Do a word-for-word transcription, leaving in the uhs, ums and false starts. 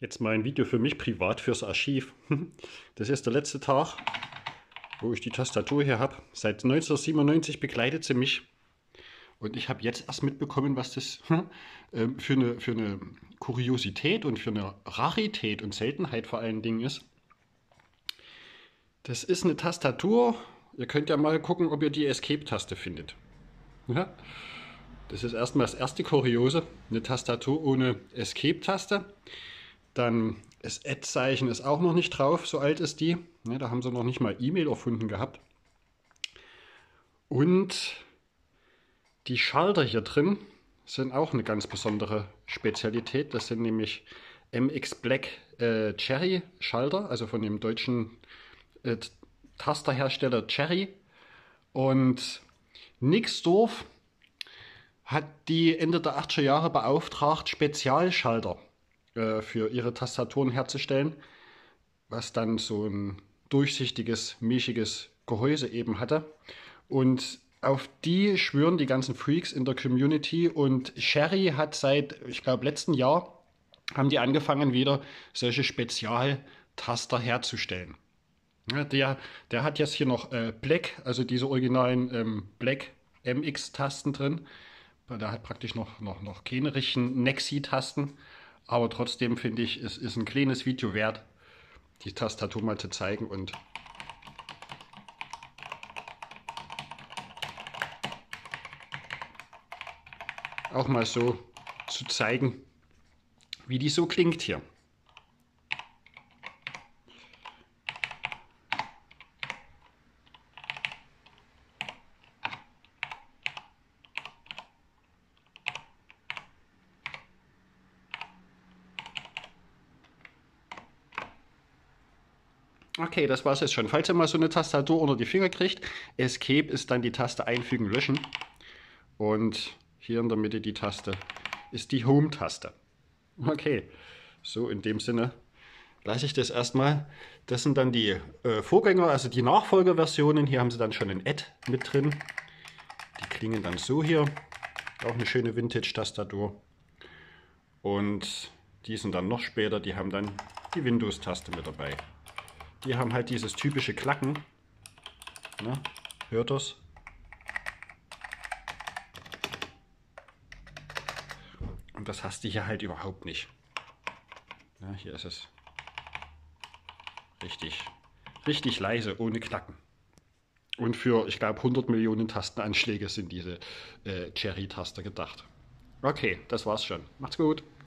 Jetzt mal ein Video für mich privat fürs Archiv. Das ist der letzte Tag, wo ich die Tastatur hier habe. Seit neunzehnhundertsiebenundneunzig begleitet sie mich. Und ich habe jetzt erst mitbekommen, was das äh, für, eine, für eine Kuriosität und für eine Rarität und Seltenheit vor allen Dingen ist. Das ist eine Tastatur. Ihr könnt ja mal gucken, ob ihr die Escape-Taste findet. Ja? Das ist erstmal das erste Kuriose. Eine Tastatur ohne Escape-Taste. Dann das Add-Zeichen ist auch noch nicht drauf, so alt ist die. Ja, da haben sie noch nicht mal E-Mail erfunden gehabt. Und die Schalter hier drin sind auch eine ganz besondere Spezialität. Das sind nämlich M X Black äh, Cherry Schalter, also von dem deutschen äh, Tasterhersteller Cherry. Und Nixdorf hat die Ende der achtziger Jahre beauftragt, Spezialschalter äh, für ihre Tastaturen herzustellen, was dann so ein durchsichtiges, milchiges Gehäuse eben hatte. Und auf die schwören die ganzen Freaks in der Community, und Cherry hat seit, ich glaube, letzten Jahr haben die angefangen, wieder solche Spezialtaster herzustellen. Ja, der, der hat jetzt hier noch äh, Black, also diese originalen ähm, Black M X-Tasten drin. Der hat praktisch noch, noch, noch keine richtigen Nexi-Tasten, aber trotzdem finde ich, es ist ein kleines Video wert, die Tastatur mal zu zeigen und auch mal so zu zeigen, wie die so klingt hier. Okay, das war es jetzt schon. Falls ihr mal so eine Tastatur unter die Finger kriegt, Escape ist dann die Taste einfügen, löschen. Und hier in der Mitte die Taste ist die Home-Taste. Okay, so in dem Sinne lasse ich das erstmal. Das sind dann die äh, Vorgänger, also die Nachfolgerversionen. Hier haben sie dann schon ein Add mit drin. Die klingen dann so hier. Auch eine schöne Vintage-Tastatur. Und die sind dann noch später, die haben dann die Windows-Taste mit dabei. Die haben halt dieses typische Klacken. Na, hört das? Und das hast du hier halt überhaupt nicht. Ja, hier ist es richtig, richtig leise, ohne Knacken. Und für, ich glaube, hundert Millionen Tastenanschläge sind diese äh, Cherry-Taster gedacht. Okay, das war's schon. Macht's gut.